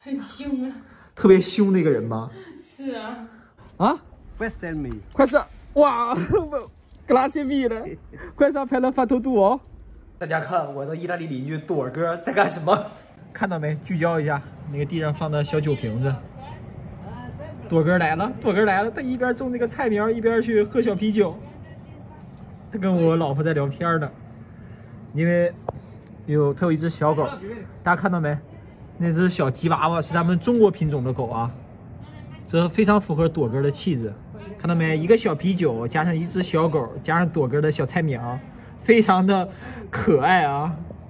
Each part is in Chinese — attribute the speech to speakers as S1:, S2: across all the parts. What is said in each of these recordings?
S1: 很凶啊，
S2: 特别凶的一个人吧？
S1: 是啊。
S2: 啊
S3: Western me，
S2: 快上！哇，格拉切米了，快上拍了发头度哦！大家看我的意大利邻居朵儿哥在干什么？看到没？聚焦一下，那个地上放的小酒瓶子。朵哥来了，朵哥来了，他一边种那个菜苗，一边去喝小啤酒。他跟我老婆在聊天呢，因为他有一只小狗，大家看到没？那只小吉娃娃是咱们中国品种的狗啊，这非常符合朵哥的气质。看到没？一个小啤酒加上一只小狗，加上朵哥的小菜苗，非常的可爱啊！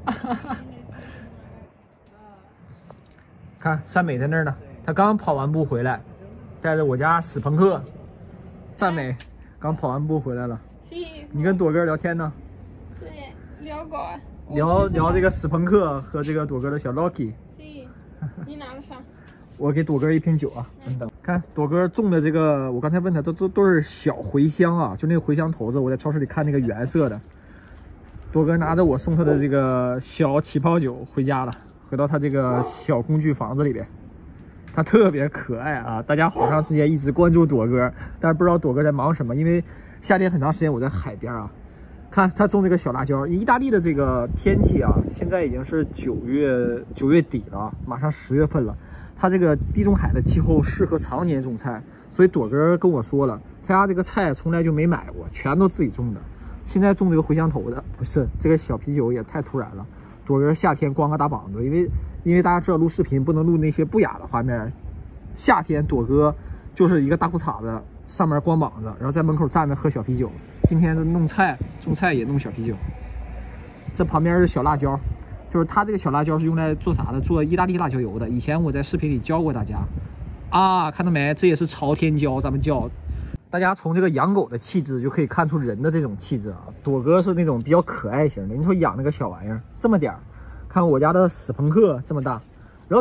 S2: 看善美在那儿呢，他刚跑完步回来，带着我家史朋克。善美刚跑完步回来了。你跟朵哥聊天呢？
S1: 对，聊狗啊。
S2: 聊这个史朋克和这个朵哥的小 Loki。
S1: 你拿了啥？
S2: 我给朵哥一瓶酒啊，等。看朵哥种的这个，我刚才问他都是小茴香啊，就那个茴香头子，我在超市里看那个原色的。朵哥拿着我送他的这个小起泡酒回家了，回到他这个小工具房子里边。他特别可爱啊，大家好长时间一直关注朵哥，但是不知道朵哥在忙什么，因为夏天很长时间我在海边啊。看他种这个小辣椒，意大利的这个天气啊，现在已经是9月底了，马上10月份了。他这个地中海的气候适合常年种菜，所以朵哥跟我说了，他家这个菜从来就没买过，全都自己种的。现在种这个茴香头的，不是这个小啤酒也太突然了。朵哥夏天光个大膀子，因为大家知道录视频不能录那些不雅的画面，夏天朵哥就是一个大裤衩子，上面光膀子，然后在门口站着喝小啤酒。今天弄菜，种菜也弄小啤酒。这旁边是小辣椒，就是它这个小辣椒是用来做啥的？做意大利辣椒油的。以前我在视频里教过大家啊，看到没？这也是朝天椒，咱们叫。大家从这个养狗的气质就可以看出人的这种气质啊。朵哥是那种比较可爱型的，你说养那个小玩意儿这么点儿，看我家的史朋克这么大，然后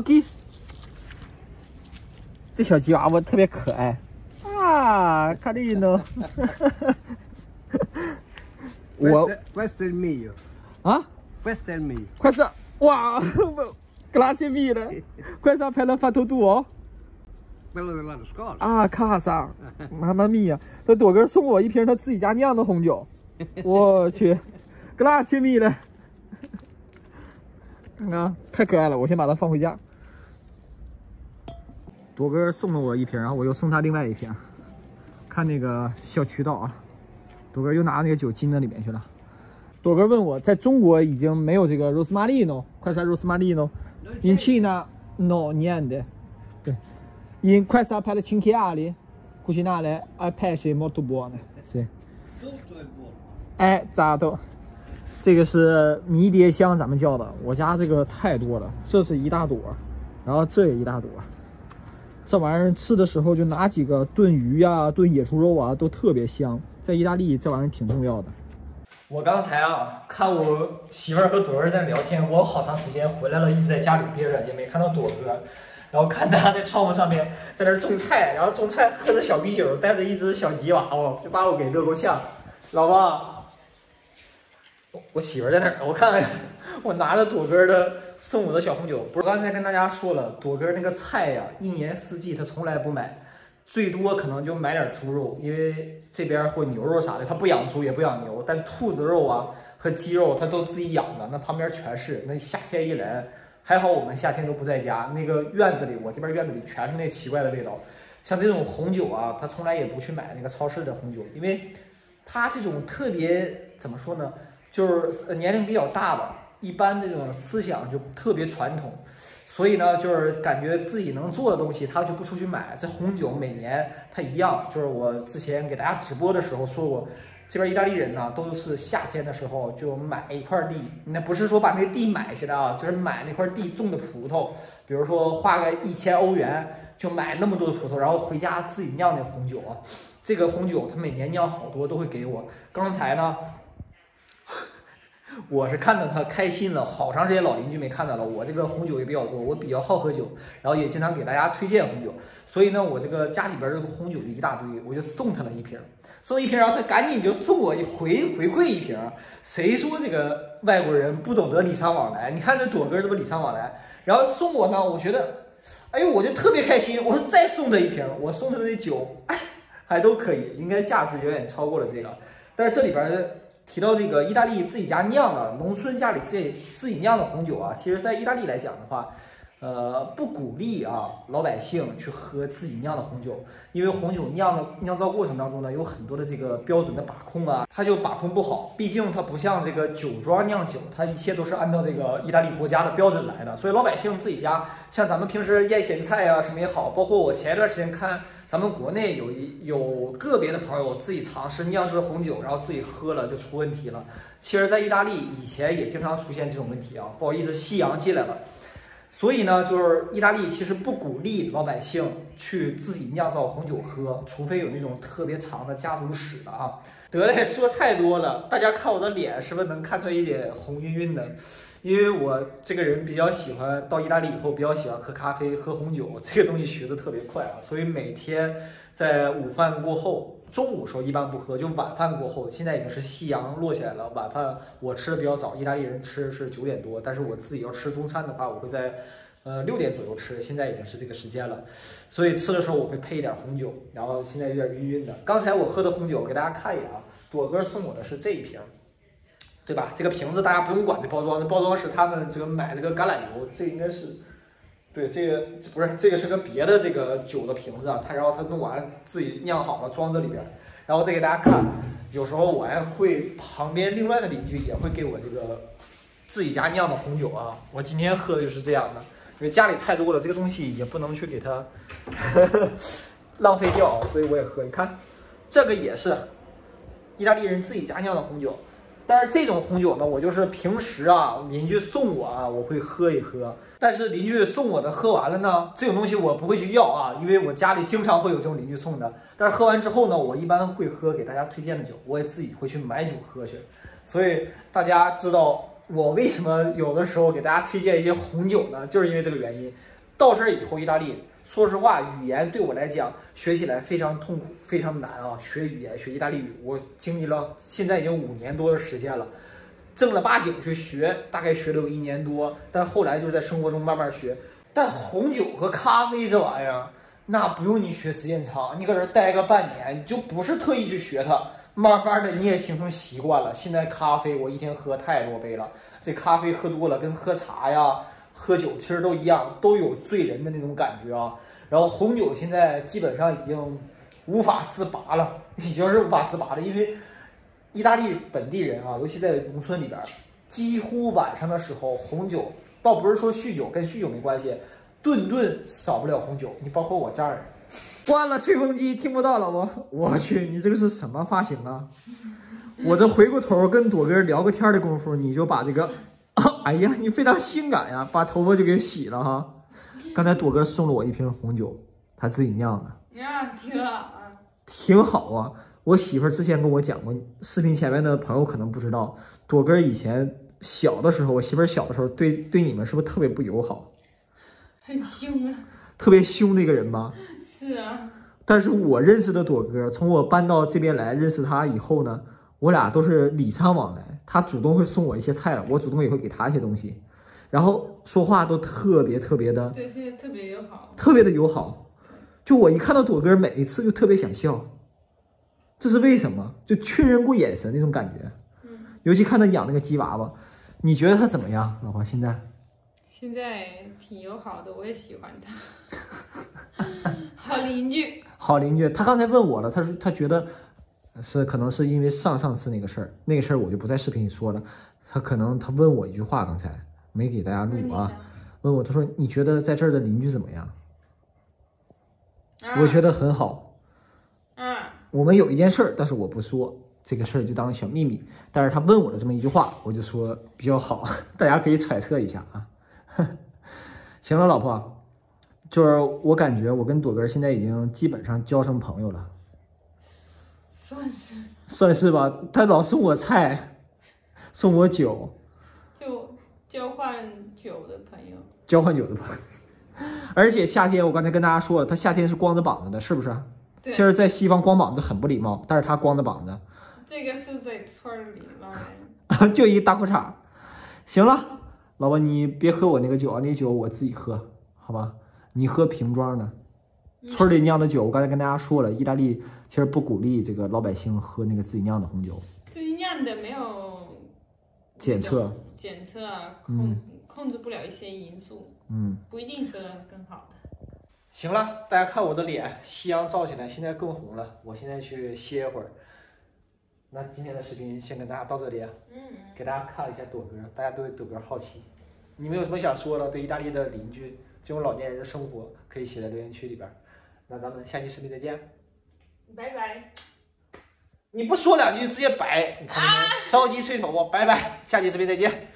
S2: 这小吉娃娃特别可爱啊，看这呢。我
S3: Western me
S2: 啊
S3: ，Western me，
S2: 快上！哇，格拉切米了，快上拍了发头度哦！啊，卡萨，妈妈咪呀！这朵哥送我一瓶他自己家酿的红酒，我去，格拉切米了，看看太可爱了，我先把它放回家。朵哥送了我一瓶，然后我又送他另外一瓶，看那个小渠道啊。朵哥又拿那个酒进那里面去了。朵哥问我，在中国已经没有这个 Rosmarino， 快餐 Rosmarino，in Cina no niente。对 ，in 快餐per cinque cucinare al pesce molto buone。是。哎，咋都？这个是迷迭香，咱们叫的。我家这个太多了，这是一大朵，然后这也一大朵。这玩意儿吃的时候就拿几个炖鱼啊、炖野猪肉啊，都特别香。在意大利，这玩意儿挺重要的。我刚才啊，看我媳妇儿和朵儿在聊天，我好长时间回来了，一直在家里憋着，也没看到朵哥。然后看他在窗户上面在那种菜，然后种菜喝着小啤酒，带着一只小吉娃娃，就把我给乐够呛。老婆，我媳妇儿在那儿，我看看，我拿着朵哥的送我的小红酒。不是，刚才跟大家说了，朵哥那个菜呀，一年四季他从来不买。最多可能就买点猪肉，因为这边或牛肉啥的，他不养猪也不养牛，但兔子肉啊和鸡肉他都自己养的，那旁边全是。那夏天一来，还好我们夏天都不在家，那个院子里，我这边院子里全是那奇怪的味道。像这种红酒啊，他从来也不去买那个超市的红酒，因为他这种特别怎么说呢，就是年龄比较大吧，一般这种思想就特别传统。所以呢，就是感觉自己能做的东西，他就不出去买。这红酒每年它一样，就是我之前给大家直播的时候说过，这边意大利人呢都是夏天的时候就买一块地，那不是说把那个地买下来啊，就是买那块地种的葡萄，比如说花个1000欧元就买那么多的葡萄，然后回家自己酿那红酒啊。这个红酒他每年酿好多都会给我。刚才呢。我是看到他开心了，好长时间老邻居没看到了。我这个红酒也比较多，我比较好喝酒，然后也经常给大家推荐红酒，所以呢，我这个家里边这个红酒就一大堆，我就送他了一瓶，然后他赶紧就送我回馈一瓶。谁说这个外国人不懂得礼尚往来？你看这朵哥这不礼尚往来，然后送我呢，我觉得哎呦，我就特别开心，我说再送他一瓶，我送他的酒，哎，还都可以，应该价值远远超过了这个。但是这里边提到这个意大利自己家酿的，农村家里自己酿的红酒啊，其实在意大利来讲的话。不鼓励啊老百姓去喝自己酿的红酒，因为红酒酿造过程当中呢，有很多的这个标准的把控啊，它就把控不好。毕竟它不像这个酒庄酿酒，它一切都是按照这个意大利国家的标准来的。所以老百姓自己家，像咱们平时腌咸菜啊什么也好，包括我前一段时间看咱们国内有个别的朋友自己尝试酿制红酒，然后自己喝了就出问题了。其实，在意大利以前也经常出现这种问题啊，不好意思，西洋进来了。所以呢，就是意大利其实不鼓励老百姓去自己酿造红酒喝，除非有那种特别长的家族史的啊。得嘞，说太多了，大家看我的脸是不是能看出来一点红晕晕的？因为我这个人比较喜欢到意大利以后比较喜欢喝咖啡、喝红酒，这个东西学得特别快啊，所以每天在午饭过后。中午时候一般不喝，就晚饭过后。现在已经是夕阳落下来了，晚饭我吃的比较早，意大利人吃是9点多，但是我自己要吃中餐的话，我会在6点左右吃。现在已经是这个时间了，所以吃的时候我会配一点红酒，然后现在有点晕晕的。刚才我喝的红酒给大家看一眼啊，朵哥送我的是这一瓶，对吧？这个瓶子大家不用管这包装，这包装是他们这个买这个橄榄油，这应该是。对，这个不是这个是个别的这个酒的瓶子啊，然后他弄完自己酿好了装这里边，然后再给大家看。有时候我还会旁边另外的邻居也会给我这个自己家酿的红酒啊，我今天喝的就是这样的，因为家里太多了，这个东西也不能去给它浪费掉，所以我也喝。你看，这个也是意大利人自己家酿的红酒。但是这种红酒呢，我就是平时啊，邻居送我啊，我会喝一喝。但是邻居送我的喝完了呢，这种东西我不会去要啊，因为我家里经常会有这种邻居送的。但是喝完之后呢，我一般会喝给大家推荐的酒，我也自己会去买酒喝去。所以大家知道我为什么有的时候给大家推荐一些红酒呢？就是因为这个原因。到这儿以后，意大利。说实话，语言对我来讲学起来非常痛苦，非常难啊！学语言，学意大利语，我经历了现在已经5年多的时间了，正儿八经去学，大概学了有1年多，但后来就在生活中慢慢学。但红酒和咖啡这玩意儿，那不用你学时间长，你搁这待个半年，你就不是特意去学它，慢慢的你也形成习惯了。现在咖啡我一天喝太多杯了，这咖啡喝多了跟喝茶呀。喝酒其实都一样，都有醉人的那种感觉啊。然后红酒现在基本上已经无法自拔了，已经是无法自拔了。因为意大利本地人啊，尤其在农村里边，几乎晚上的时候，红酒倒不是说酗酒，跟酗酒没关系，顿顿少不了红酒。你包括我家人，关了吹风机听不到了我去，你这个是什么发型啊？我这回过头跟朵哥聊个天的功夫，你就把这个。哎呀，你非常性感呀，把头发就给洗了哈。刚才朵哥送了我一瓶红酒，他自己酿的，
S1: 啊，挺好啊，
S2: 挺好啊。我媳妇儿之前跟我讲过，视频前面的朋友可能不知道，朵哥以前小的时候，我媳妇儿小的时候对你们是不是特别不友好？
S1: 很凶啊，
S2: 特别凶的一个人吧？
S1: 是啊。
S2: 但是我认识的朵哥，从我搬到这边来认识他以后呢。我俩都是礼尚往来，他主动会送我一些菜，我主动也会给他一些东西，然后说话都特别的，
S1: 对，现在特别友好，
S2: 特别的友好。就我一看到朵哥，每一次就特别想笑，这是为什么？就确认过眼神那种感觉。尤其看他养那个鸡娃娃，你觉得他怎么样，老婆？现在
S1: 挺友好的，我也喜欢他，好邻居。
S2: 好邻居。他刚才问我了，他说他觉得。可能是因为上次那个事儿，我就不在视频里说了。他问我一句话，刚才没给大家录啊。问我，他说你觉得在这儿的邻居怎么样？我觉得很好。我们有一件事儿，但是我不说这个事儿，就当小秘密。但是他问我的这么一句话，我就说比较好，大家可以揣测一下啊。行了，老婆，就是我感觉我跟朵哥现在已经基本上交成朋友了。算是吧，他老送我菜，送我酒，
S1: 就交换酒的朋友，
S2: 而且夏天我刚才跟大家说了，他夏天是光着膀子的，是不是？
S1: 对。
S2: 其实，在西方光膀子很不礼貌，但是他光着膀子。
S1: 这个是在村里嘛，
S2: 就一大裤衩。行了，老婆，你别喝我那个酒啊，那酒我自己喝，好吧？ 你喝瓶装的。村里酿的酒，我刚才跟大家说了，意大利其实不鼓励这个老百姓喝那个自己酿的红酒。
S1: 自己酿的没有
S2: 检测
S1: 控制不了一些因素，不一定是更好的。
S2: 行了，大家看我的脸，夕阳照起来，现在更红了。我现在去歇一会儿。那今天的视频先跟大家到这里，给大家看一下朵哥，大家对朵哥好奇。你们有什么想说的？对意大利的邻居这种老年人的生活，可以写在留言区里边。那咱们下期视频再见，
S1: 拜拜。
S2: 你不说两句直接拜，你看你们着急吹头发，拜拜，下期视频再见。